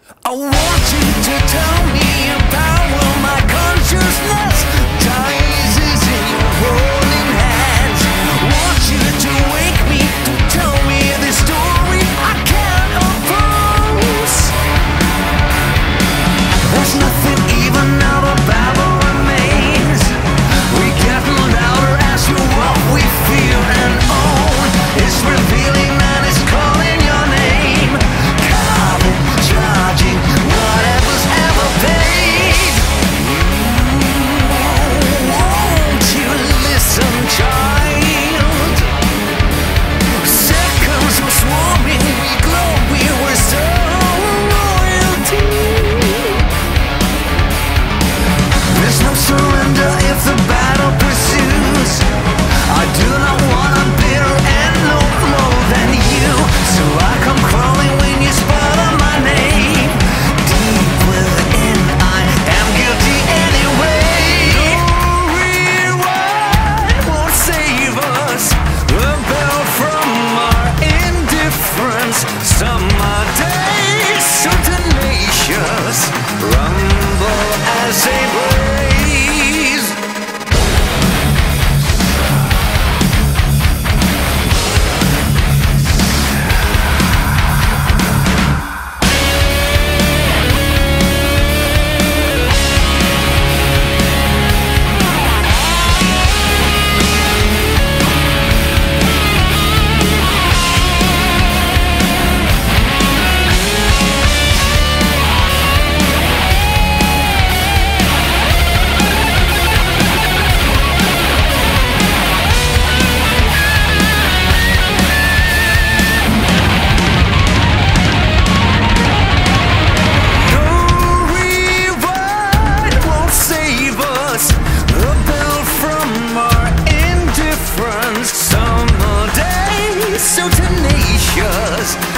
I want you to tell me about where my consciousness dies is in your holding hands. Want you to wake me to tell me the story I can't oppose. There's nothing even now the battle remains. We get louder as you what we feel and own. It's revealing and it's calling your name. Calling, charging, whatever's ever paid. Won't you listen, child? Seconds were swarming, we glow, we were so royalty. There's no surrender if the battle pursues. I do not want to bitter and no more than you. So I come crawling when you spell my name. Deep within, I am guilty anyway. No rewind won't save us. The bell from our indifference. Summer days so tenacious, rumble as a blaze. So tenacious.